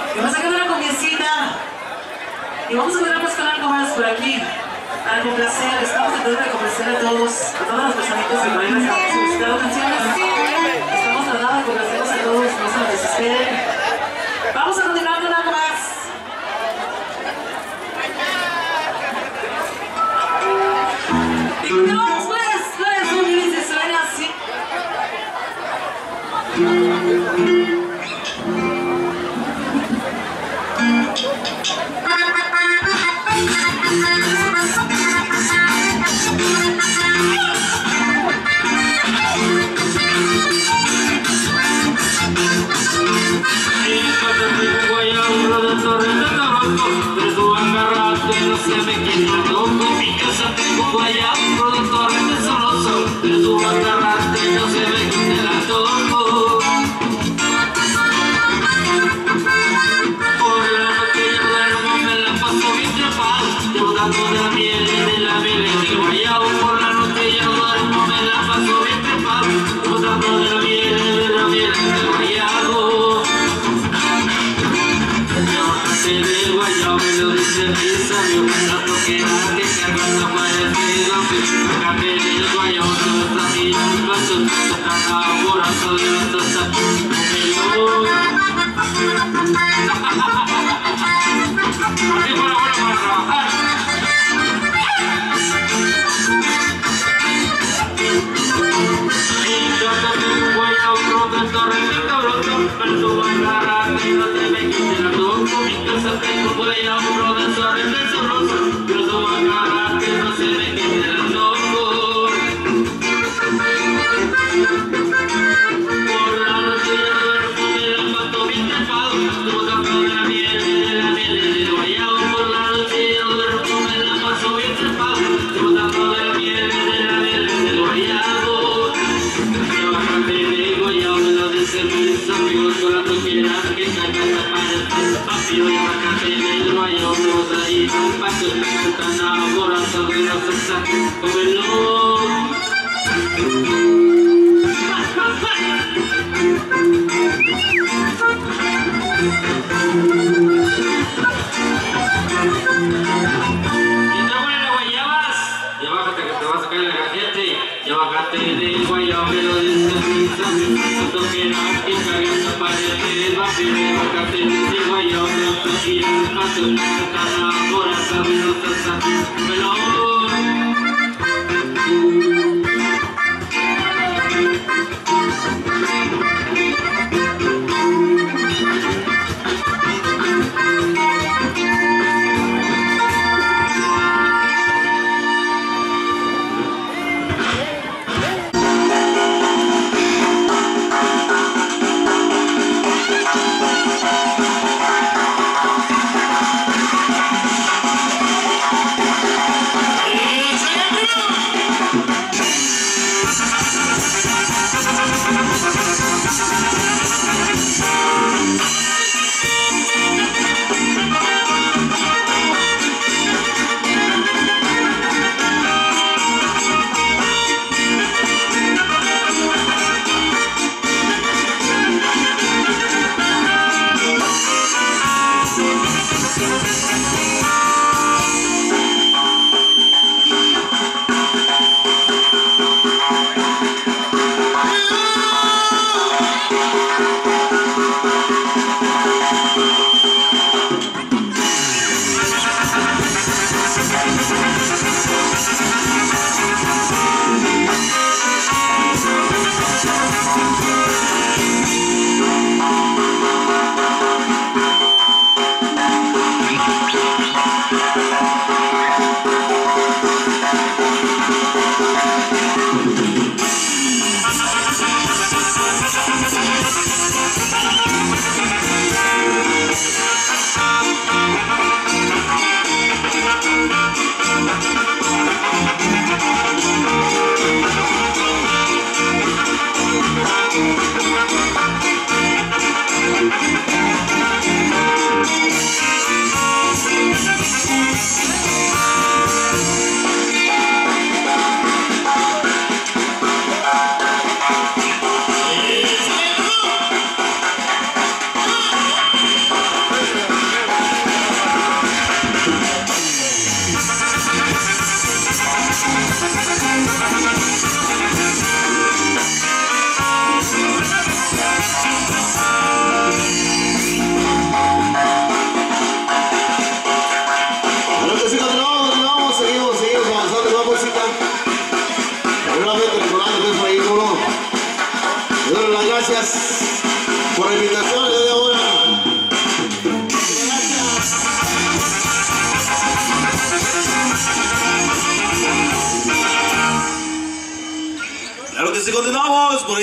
Y vamos a sacar una cumbiecita. Y vamos a quedarnos con algo más por aquí. Para complacer, estamos tratando de complacer a todas las personitas que por ahí nos han solicitado canciones. Estamos tratando de complacerlos a todos, no se nos desesperen. Vamos a continuar con algo más. Y continuamos pues, un inicio suena así. No se me quita loco, mi casa tengo guayabo, productor de soloso, pero tú agarraste, no se me quita la toco. Por la noche yo duermo, me la paso bien trepado, yo dando de la miel y del guayabo. Por la noche yo duermo, me la paso bien trepado, yo dando de la miel y del guayabo. Del guayabo me lo dice mi sabio, la toquera que carga la parecida. Acá del guayabo todo está mirando a su tocada por aso de la taza. Así fue la buena para trabajar. Y yo también un guayabo protector en el cabrón, pero tú vas a agarrar y no te me quites la toco. Tengo guayabo, profesor de soloso, pero tú vas a agarrar que no se me quite el loco. Por la noche yo duermo, me la paso bien trepado, tú dando de la miel y del guayabo. Por la noche yo duermo, me la paso bien trepado, tú dando de la miel y del guayabo. Bájate de guayabo, me lo dicen mis amigos, con la toquera que carga esta pared. Papi, voy a bajarte del guayabo, vamos a ir al paso, están a corazón de la salsa, cómelo. Ya bájate que te vas a caer la gallete. Ya bájate del guayabo, me lo dice mis amigos. No toquera que cargue esta pared. Papi, bájate del guayabo, me vas a ir al paso. Están a corazón de la salsa, cómelo.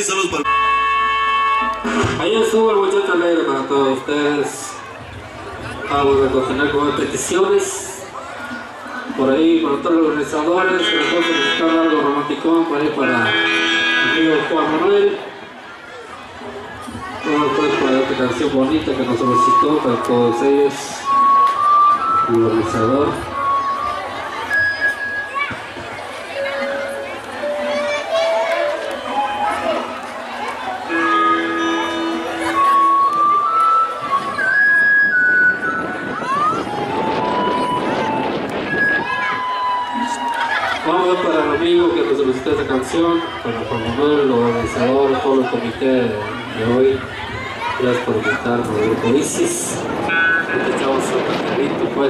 saludos para... Ahí estuvo el muchacho alegre para todos ustedes. Vamos a continuar con las peticiones. Por ahí, para todos los organizadores, que les vamos a buscar algo romántico por ahí para el amigo Juan Manuel. Vamos pues para esta canción bonita que nos solicitó para todos ellos, el organizador. Vamos para el amigo que nos solicitó esta canción, para Juan Manuel, el organizador, todo el comité de hoy. Gracias por invitarnos al grupo Isis. Este echamos un cafecito, pues.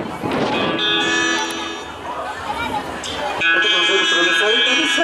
Vamos a hacer otra besadita, dice.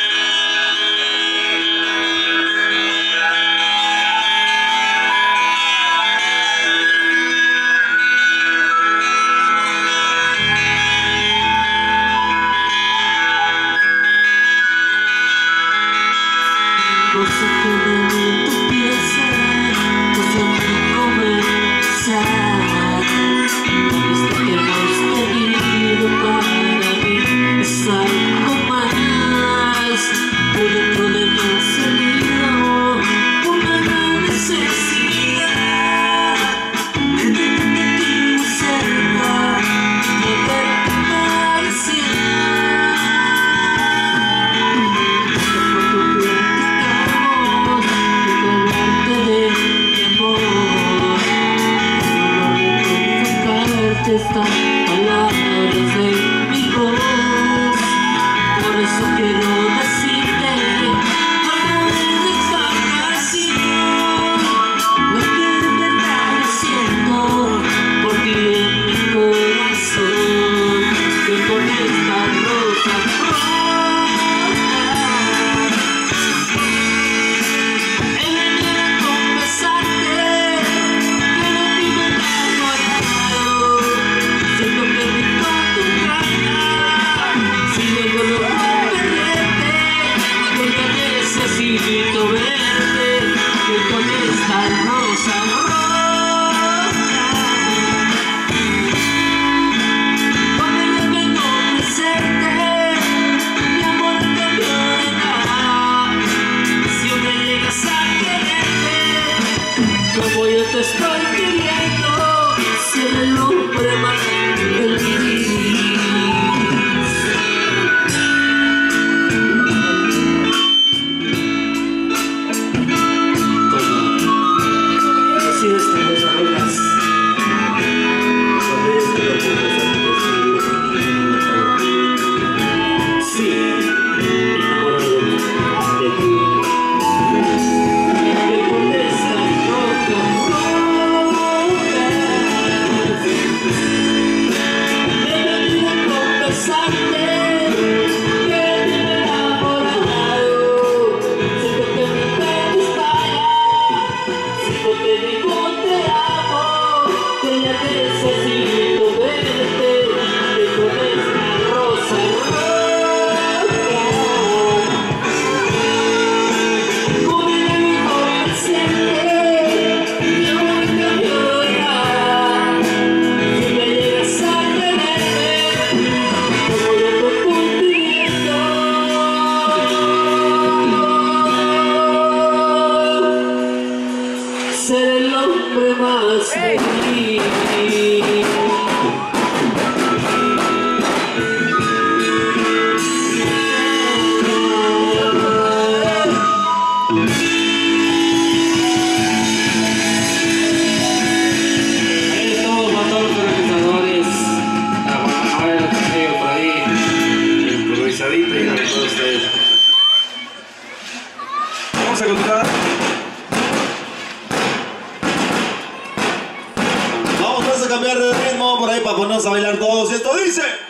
Estas palabras de mi voz, por eso quiero decirte a través de esta canción lo que de verdad siento por ti en mi corazón, que con esta rosa he venido a confesarte que de ti me he enamorado. Siento que mi cuarto engaña, si luego no puedo perderte, porque necesito verte, que con esta rosa roja, cuando yo vengo a ofrecerte, mi amor cambiará, si me llegas a quererte, como yo te estoy queriendo, ser el hombre más feliz. Así es, mis amigas. Sí, enamorado de ti. Que con esta roca he venido a confesarte que de ti me he enamorado. Siento que mi pecho estalla, siento que digo te amo, que ya necesito verte, que con esta rosa roja, con el amigo presente, mi amor cambiará, si me llegas a quererme, como yo te estoy pidiendo, ser el hombre más feliz. Ahí estamos para todos los organizadores, a ver los amigos por ahí, improvisadito y a todos ustedes. Vamos a continuar. Vamos pues a cambiar de ritmo por ahí para ponernos a bailar todos. Y esto dice...